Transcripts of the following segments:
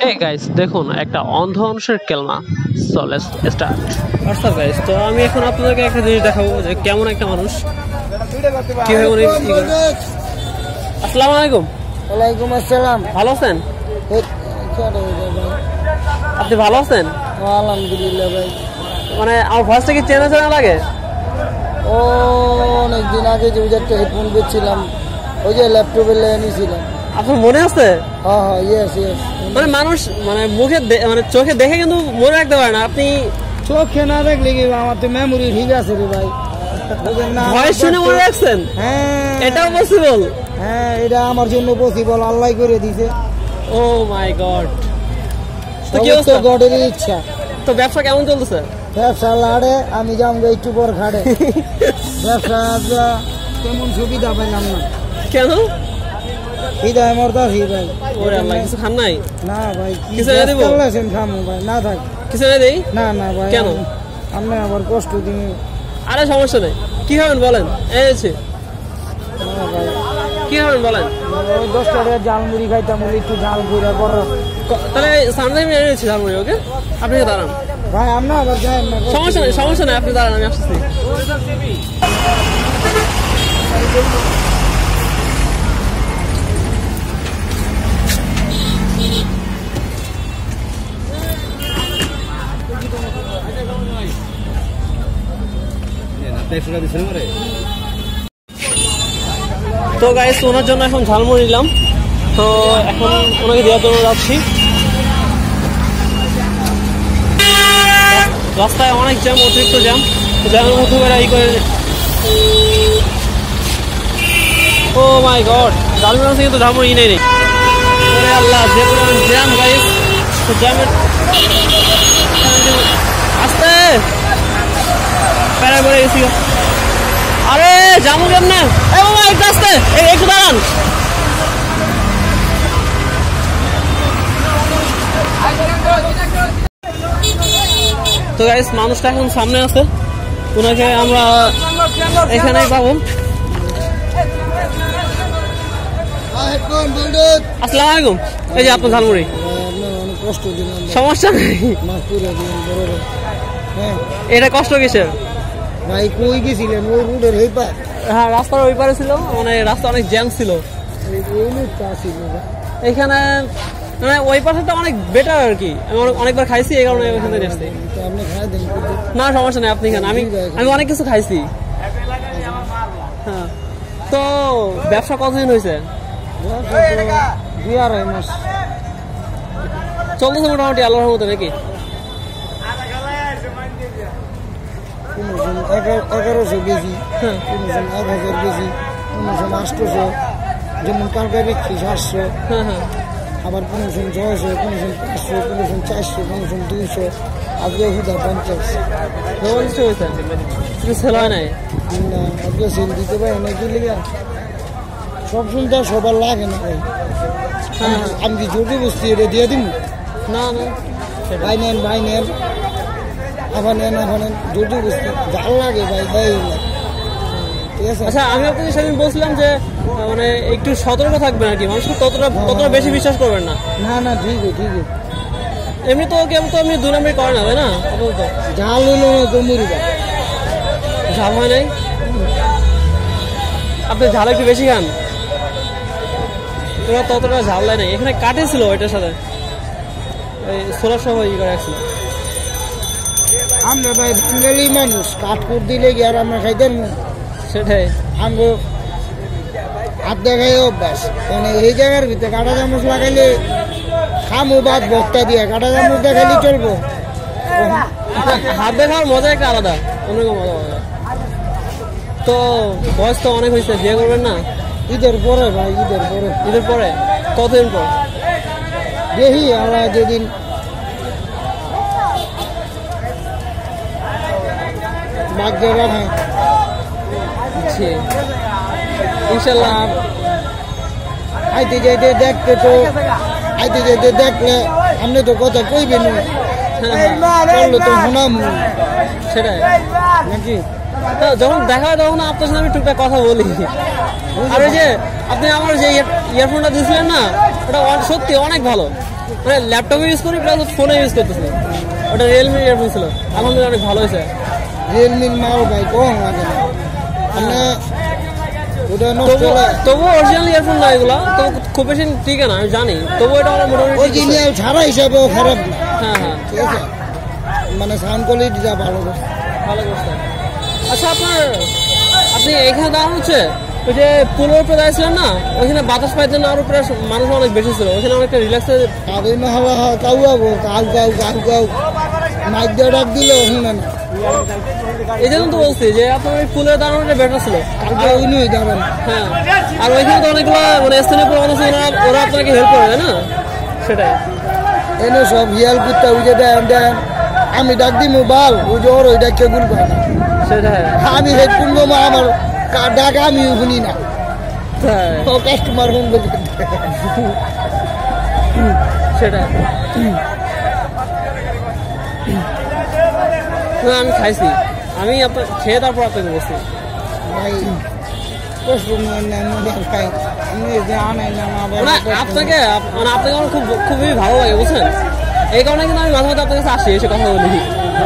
এই গাইস দেখুন একটা অন্ধ মানুষের কেলমা। So let's start. আচ্ছা গাইস, তো আমি এখন আপনাদেরকে একটা জিনিস দেখাবো যে কেমন একটা মানুষ কিভাবে উনি। আসসালামু আলাইকুম। ওয়ালাইকুম আসসালাম। ভালো আছেন? আপনি ভালো আছেন? আলহামদুলিল্লাহ ভাই। মানে আমার ভয়েসটা কি চেনা চেনা লাগে? ও অনেকদিন আগে যে একটা হেডফোন বেচছিলাম, ওই যে ল্যাপটপে লেগে নিয়েছিলাম। আপনার মনে আছে? হ্যাঁ হ্যাঁ, ইয়েস ইয়েস। মানে মানুষ মানে মুখে মানে চোখে দেখে কিন্তু মনে রাখতে পারে না। আপনি চোখে না দেখলে কি আমার তো মেমোরি ঠিক আছে রে ভাই। ভয়েস শুনে মনে রাখছেন? হ্যাঁ, এটাও পসিবল? হ্যাঁ, এটা আমার জন্য পসিবল, আল্লাহ করে দিয়েছে। Oh my god. তো কি তো অবস্থা? গডের ইচ্ছা। তো ব্যবসা কেমন চলতেছে? ব্যবসা লাড়ে, আমি যাবো একটু পর ঘাড়ে। ব্যবসা তেমন সুবিধা পাইলাম না। কেন? হৃদয় মরদাসি ভাই। ওরে আল্লাহ, কিছু খান নাই? না ভাই, কিছু এনে দিব? খামো ভাই, না থাক। কিছু এনে দেই? না না ভাই। কেন? আপনি আবার কষ্ট দিন। আরে সমস্যা নেই। কি খাবেন বলেন? এনেছি। কি খাবেন বলেন? 10 টাকা ঝালমুড়ি খাইতাম, একটু ঝাল ঘুরে বড়। তাহলে সামনে আমি এনেছি ঝালমুড়ি। ওকে, আপনি দাঁড়ান। ভাই আপনি আবার যান না। সমস্যা নেই, সমস্যা নেই, আপনি দাঁড়ান, আমি আসতেছি। তো গাইস, ওনার জন্য এখন ঝালমুড়ি নিলাম। তো এখন ওনাকে দেওয়ার জন্য যাচ্ছি। রাস্তায় অনেক জ্যাম, অতিরিক্ত জ্যাম। জ্যামের মধ্যে ই করে। ও মাই গড, ঝালমুড়ি থেকে তো ঝালমুড়ি নেই নেই। আল্লাহ, যে পরিমাণ জ্যাম গাইস। তো জ্যামের আসতে প্যারা করে গেছি। আরে জামু কেমনে? এ বাবা, একটু আসতে, একটু দাঁড়ান। তো গাইস, মানুষটা এখন সামনে আছে, ওনাকে আমরা এখানেই পাবো। আসসালামু আলাইকুম। এই যে আপনার ঝালমুড়ি। কষ্ট দিন, সমস্যা নেই। এটা কষ্ট কিসের ভাই? কই গেছিলেন? ওই রোডের ওই পার? হ্যাঁ, রাস্তার ওই পারে ছিল, মানে রাস্তা অনেক জ্যাম ছিল এখানে। মানে ওই পাশে অনেক বেটার আর কি। আমি অনেকবার খাইছি, এই কারণে ওইখানে আসছি। না সমস্যা নেই, আপনি খান। আমি অনেক কিছু খাইছি। হ্যাঁ, তো ব্যবসা কতদিন হয়েছে? 2-2.5 মাস চলতেছে মোটামুটি আল্লাহর মতো নাকি? 1100 কেজি, 1000 কেজি, 800, যেমন কালকে বিক্রি 700। হ্যাঁ হ্যাঁ, আবার 600, 500, 400, 200, আজকে 50। হয়েছে কিছু সেল হয় নাই? না, আজকে সেল দিতে পারে না। কি লিগা সব শুনতে সবার লাগে না ভাই। আমি কি জোর বসছি এটা দিয়ে দিব? না না, ভাই নেন, ভাই নেন, আবার নেন, আবার নেন, জোর বসছি ভাল লাগে ভাই, ভাই ঠিক আছে। আচ্ছা, আমি আপনাকে সেদিন বলছিলাম যে মানে একটু সতর্ক থাকবেন আর কি, মানুষ ততটা বেশি বিশ্বাস করবেন না। না না, ঠিক আছে ঠিক আছে। এমনি তো কেউ তো এমনি 2 নম্বরই করে না, তাই না? ঝাল হলো না তো মরি ভাই। ঝাল হয় নাই? আপনি ঝাল একটু বেশি খান। এবার ততটা ঝাল দেয় নাই। এখানে কাটে ছিল ওইটার সাথে, এই সোলার সহ ই করে রাখছিল। আমরা ভাই বাঙালি মানুষ, কাঠকুট দিলে কি আর আমরা খাইতেন না? সেটাই আমরা হাত দেখাই অভ্যাস। মানে এই জায়গার ভিতরে কাঁটা চামচ লাগাইলে খামো বাদ বক্তা দিয়ে, কাঁটা চামচ দেখাইলে চলবো। হাত দেখার মজা একটা আলাদা, অন্যরকম মজা। তো বয়স তো অনেক হয়েছে, বিয়ে করবেন না? ঈদের পরে ভাই, ঈদের পরে। ঈদের পরে? কতদিন পর? দেখি আমরা যেদিন ভাগ্যে রাখে ইনশাল্লাহ। আইতে যাইতে দেখতে তো, আইতে যাইতে দেখলে আপনি তো কথা কইবেন, করলে তো শোনাম। সেটাই নাকি? যখন দেখা হয় তখন আপনার সাথে আমি টুকটাক কথা বলি। আর ওই যে আপনি আমার যে ইয়ারফোনটা দিয়েছিলেন না, ওটা সত্যি অনেক ভালো, মানে ল্যাপটপে ইউজ করি প্লাস ফোনে ইউজ করতেছি। ওটা রিয়েলমি ইয়ারফোন ছিল, আলহামদুলিল্লাহ অনেক ভালো হয়েছে। রিয়েলমির মাল ভাই কম লাগে না, মানে ওটা তবু অরিজিনাল ইয়ারফোন না এগুলো, তো খুব বেশি ঠিক না আমি জানি, তবু এটা আমার মোটামুটি অরিজিনাল ছাড়া হিসাবেও খারাপ না। হ্যাঁ হ্যাঁ ঠিক আছে, মানে সাউন্ড কোয়ালিটিটা ভালো করছে। আচ্ছা আপনি এখানে দাঁড়ানো হচ্ছে ওই যে পুলের উপরে দাঁড়িয়েছিলেন না, ওইখানে বাতাস পাইতেন না, আর উপরে মানুষ অনেক বেশি ছিল, ওইখানে অনেকটা রিল্যাক্সে কাউ মাইক দিয়ে ডাক দিলে শুনে না। এই জন্য তো বলছি যে আপনার ওই পুলের দাঁড়ানোটা বেটার ছিল। হ্যাঁ, আর ওইখানে তো অনেকগুলো মানে স্থানীয় মানুষ ওরা আপনাকে হেল্প করে, তাই না? সেটাই এনে সব হিয়াল কুত্তা উঠে দেন, আমি ডাক দিই মোবাইল ওই যে ওর ওই ডাকে গুল পায় না। সেটাই আমি হেডফোন নেবো, আমার ডাক আমি শুনি না, কাস্টমার ফোন বলতে। সেটাই আমি খাইছি, আমি আপনার খেয়ে তারপর আপনাকে বলছি ভাই কষ্ট খাই আপনাকে মানে আপনাকে আমার খুবই ভালো লাগে বুঝছেন, এই কারণে কিন্তু আমি মাঝে মাঝে আপনার কাছে আসি, এসে কথা বলি।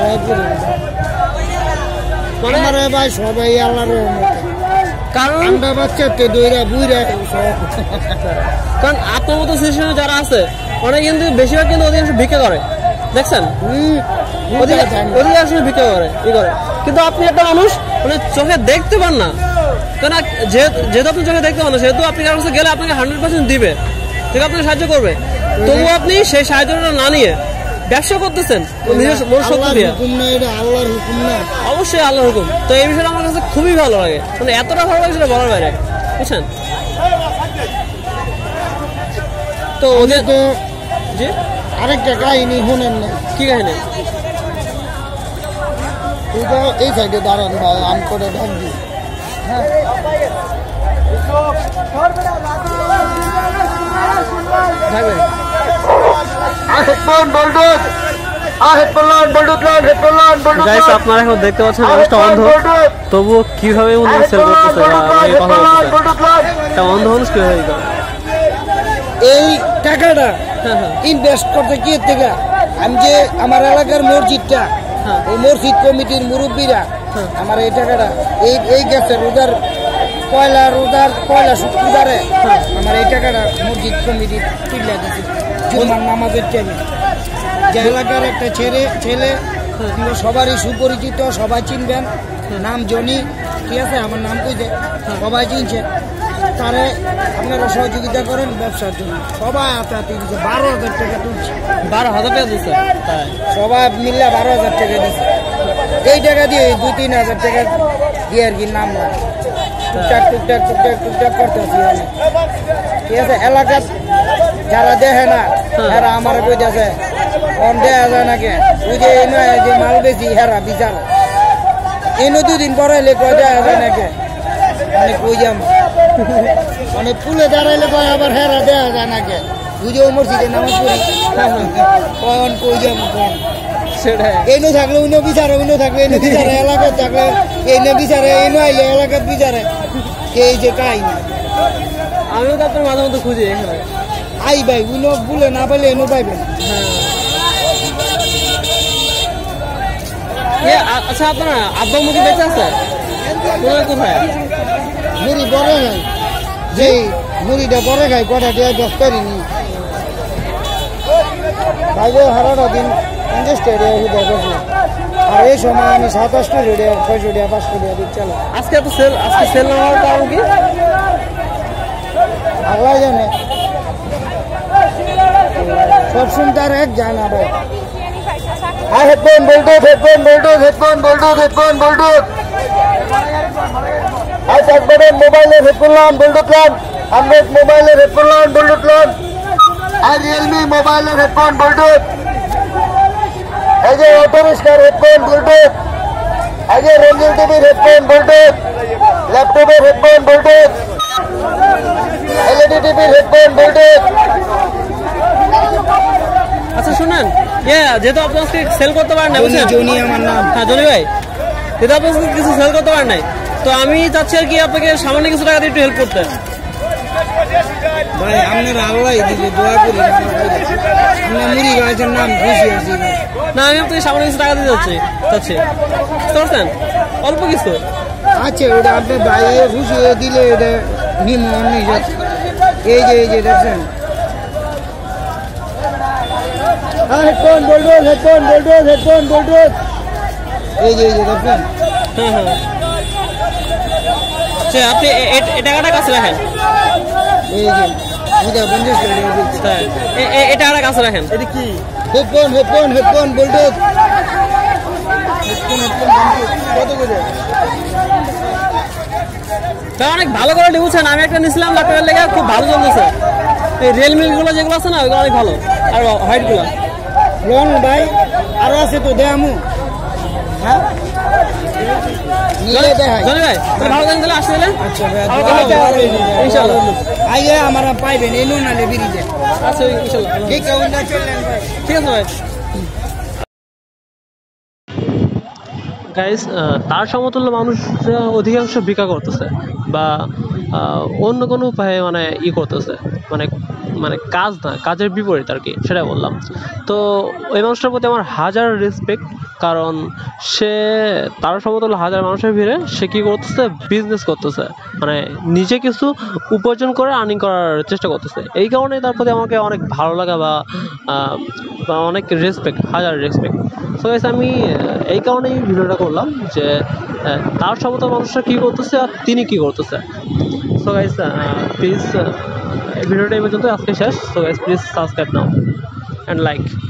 মানে ভাই সবাই আল্লাহর কারণ আমরা বাচ্চাকে দইরা বুইরা, কারণ আপনার মতো সিচুয়েশনে যারা আছে অনেক কিন্তু বেশিরভাগ কিন্তু অধিকাংশ ভিক্ষা করে, দেখছেন অধিকাংশ ভিক্ষা করে ই করে, কিন্তু আপনি একটা মানুষ মানে চোখে দেখতে পান না, কেন যেহেতু আপনি চোখে দেখতে পান না, সেহেতু আপনি কারোর কাছে গেলে আপনাকে 100% দিবে, ঠিক আপনাকে সাহায্য করবে, তবুও আপনি সেই সাহায্যটা না নিয়ে ব্যবসা করতেছেন নিজের মন শক্তি দিয়ে। আল্লাহর হুকুম না, অবশ্যই আল্লাহর হুকুম। তো এই বিষয়টা আমার কাছে খুবই ভালো লাগে, মানে এতটা ভালো লাগে সেটা বলার বাইরে, বুঝছেন? তো ওদের তো জি আরেকটা কাহিনী শুনেন না। কি কাহিনী? এই সাইডে দাঁড়ান ভাই, আম করে ঢাক দিই। হ্যাঁ আপনারা এখন দেখতে পাচ্ছেন মানুষটা অন্ধ, তবুও কিভাবে সেল করতেছে, অন্ধ মানুষ কিভাবে এই টাকাটা ইনভেস্ট করতে কি থেকে, আমি যে আমার এলাকার মসজিদটা, এই মসজিদ কমিটির মুরব্বীরা আমার এই টাকাটা এই গেছে রোজার পয়লা শুক্রবারে আমার এই টাকাটা মসজিদ কমিটি তুলে দিচ্ছে জুমার নামাজের টাইমে। যে এলাকার একটা ছেলে সবারই সুপরিচিত, সবাই চিনবেন, নাম জনি, ঠিক আছে, আমার নাম কইছে, সবাই চিনছে, তারে আপনারা সহযোগিতা করেন ব্যবসার জন্য। সবাই হাতে দিচ্ছে 12,000 টাকা তুলছে, 12,000 টাকা দিচ্ছে, সবাই মিললে 12,000 টাকা দিচ্ছে। এই টাকা দিয়ে 2-3 হাজার টাকা দিয়ে আর কি নাম টুকটাক করতেছি, ঠিক আছে। এলাকার যারা দেখে না এরা আমার কইতেছে দেয়া যায় নাকি, ওই যে যে মাল বেশি হেরা বিচার এনে 2 দিন পরে এলে কয় দেয়া যায় নাকি, মানে কই যাম মানে পুলে দাঁড়াইলে কয় আবার হেরা দেয়া যায় নাকি, বুঝে মসজিদে নামাজ পড়ি কয়ন কই যাম কোন এনে থাকলে উনি বিচারে, উনি থাকলে এনে বিচারে, এলাকার থাকলে এনে বিচারে, এনে আইলে এলাকার বিচারে, এই যে কাই না। আমিও তো আপনার মাঝে মধ্যে খুঁজি এখানে আই ভাই, উনি বলে না পাইলে এনে পাইবেন। আচ্ছা আপনার আব্বা মুখে বেঁচে আছে কোথায়? মুড়ি বড় খাই, যে মুড়িটা বড় খাই, কটা দিয়ে 10 করিনি ভাই গো, হারাটা দিন 50 টাকা দেখো, আর এই সময় আমি 27 টাকা 600 টাকা 500 টাকা দিচ্ছি। আজকে সেল না হওয়ার কারণ কি আল্লাহ জানে, সব শুনতে আর এক জানা ভাই। Headphone bluetooth, headphone bluetooth, headphone bluetooth, headphone bluetooth, মোবাইলের হেডফোন লান বলটুথ লান, Android মোবাইলের হেডফোন লান বলটুথ লান, আর রিয়েলমি মোবাইলের হেডফোন বলটুথ, এই যে অটোরিস্টার হেডফোন ব্লুটুথ, এই যে রঙিন টিভির হেডফোন ব্লুটুথ, ল্যাপটপের হেডফোন ব্লুটুথ, এলইডি টিভির হেডফোন ব্লুটুথ। আচ্ছা শুনেন, যেহেতু আপনি আজকে সেল করতে পারেন না, জনি আমার নাম, হ্যাঁ জনি ভাই, যেহেতু আপনি কিছু সেল করতে পারেন নাই, তো আমি চাচ্ছি আর কি আপনাকে সামান্য কিছু টাকা দিয়ে একটু হেল্প করতে। ভাই আপনার আল্লাহ দিবে দোয়া করি আপনার মুড়ি গাছের নাম খুশি আছি না আমি আপনাকে সামান্য কিছু টাকা দিতে চাচ্ছি বুঝতে পারছেন অল্প কিছু আচ্ছা ওটা আপনি বাইরে খুশি হয়ে দিলে এটা নিমন এই যে দেখছেন হেডফোন বোল্ডোজ এই যে দেখছেন আচ্ছা আপনি এই টাকাটা কাছে রাখেন এই যে এটা 50 টাকা দিচ্ছি এই টাকাটা কাছে রাখেন এটা কি হেডফোন বোল্ডোজ কত করে অনেক ভালো করে বুঝছেন আমি একটা নিয়েছিলাম ল্যাপটপের লেগে খুব ভালো চলতেছে এই রিয়েলমি গুলো যেগুলো আছে না ওইগুলো অনেক ভালো আর হোয়াইট গুলো লোন ভাই আরো আছে তো দেয়ামু হ্যাঁ নিলে দেখাই জনি ভাই ভালো জানি তাহলে আসলে আচ্ছা ভাই ইনশাআল্লাহ আইয়ে আমরা পাইবেন এই লোন আলে বিরিজে আচ্ছা ইনশাআল্লাহ ঠিক আছে চলেন ভাই ঠিক আছে ভাই গাইস তার সমতুল্য মানুষ অধিকাংশ ভিক্ষা করতেছে বা অন্য কোনো উপায়ে মানে করতেছে মানে কাজ না কাজের বিপরীত আর কি সেটা বললাম তো ওই মানুষটার প্রতি আমার হাজার রেসপেক্ট কারণ সে তার সমতুল্য হাজার মানুষের ভিড়ে সে কী করতেছে বিজনেস করতেছে মানে নিজে কিছু উপার্জন করে আর্নিং করার চেষ্টা করতেছে এই কারণে তার প্রতি আমাকে অনেক ভালো লাগা বা অনেক রেসপেক্ট হাজার রেসপেক্ট সো গাইস আমি এই কারণেই ভিডিওটা করলাম যে তার সমতুল্য মানুষরা কী করতেছে আর তিনি কী করতেছে সো গাইস প্লিজ ভিডিওটা এই পর্যন্ত আজকে শেষ so guys please subscribe now and like